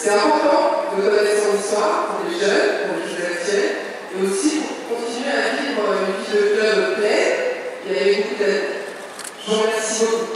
C'est important de connaître son histoire pour les jeunes, pour les jeunes actuels, et aussi pour continuer à vivre une vie de club pleine et avec beaucoup d'aide. Je vous remercie beaucoup.